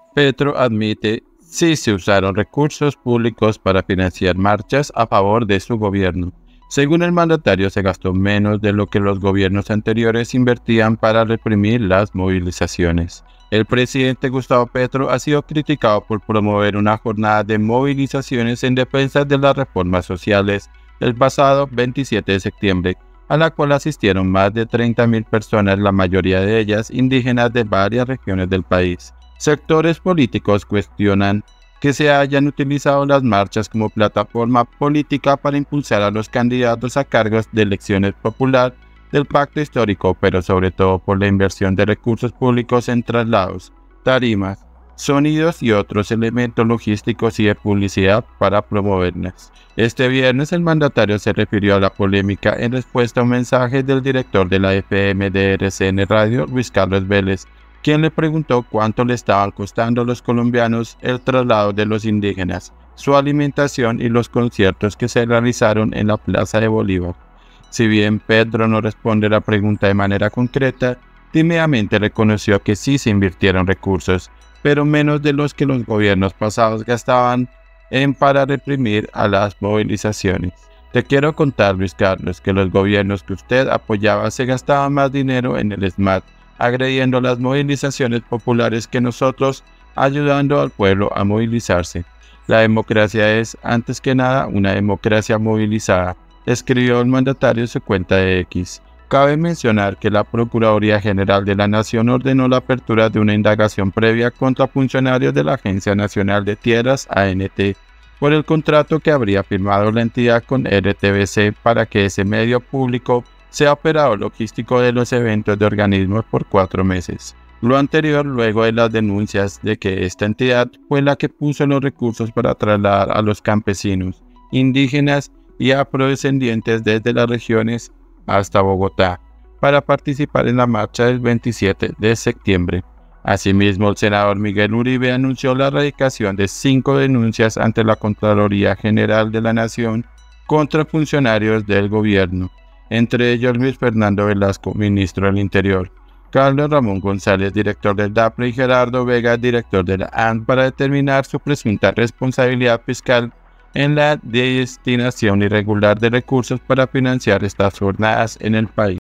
Petro admite sí se usaron recursos públicos para financiar marchas a favor de su gobierno. Según el mandatario, se gastó menos de lo que los gobiernos anteriores invertían para reprimir las movilizaciones. El presidente Gustavo Petro ha sido criticado por promover una jornada de movilizaciones en defensa de las reformas sociales el pasado 27 de septiembre, a la cual asistieron más de 30.000 personas, la mayoría de ellas indígenas de varias regiones del país. Sectores políticos cuestionan que se hayan utilizado las marchas como plataforma política para impulsar a los candidatos a cargos de elecciones popular del pacto histórico, pero sobre todo por la inversión de recursos públicos en traslados, tarimas, sonidos y otros elementos logísticos y de publicidad para promoverlas. Este viernes el mandatario se refirió a la polémica en respuesta a un mensaje del director de la FM de RCN Radio, Luis Carlos Vélez, quien le preguntó cuánto le estaban costando a los colombianos el traslado de los indígenas, su alimentación y los conciertos que se realizaron en la Plaza de Bolívar. Si bien Petro no responde la pregunta de manera concreta, tímidamente reconoció que sí se invirtieron recursos, pero menos de los que los gobiernos pasados gastaban para reprimir a las movilizaciones. Te quiero contar, Luis Carlos, que los gobiernos que usted apoyaba se gastaban más dinero en el SMAT, agrediendo las movilizaciones populares que nosotros, ayudando al pueblo a movilizarse. La democracia es, antes que nada, una democracia movilizada, escribió el mandatario en su cuenta de X. Cabe mencionar que la Procuraduría General de la Nación ordenó la apertura de una indagación previa contra funcionarios de la Agencia Nacional de Tierras, ANT, por el contrato que habría firmado la entidad con RTBC para que ese medio público sea operador logístico de los eventos de organismos por 4 meses. Lo anterior luego de las denuncias de que esta entidad fue la que puso los recursos para trasladar a los campesinos, indígenas y afrodescendientes desde las regiones hasta Bogotá para participar en la marcha del 27 de septiembre. Asimismo, el senador Miguel Uribe anunció la erradicación de 5 denuncias ante la Contraloría General de la Nación contra funcionarios del gobierno, entre ellos Luis Fernando Velasco, ministro del Interior, Carlos Ramón González, director del DAPRE, y Gerardo Vega, director de la ANT, para determinar su presunta responsabilidad fiscal en la destinación irregular de recursos para financiar estas jornadas en el país.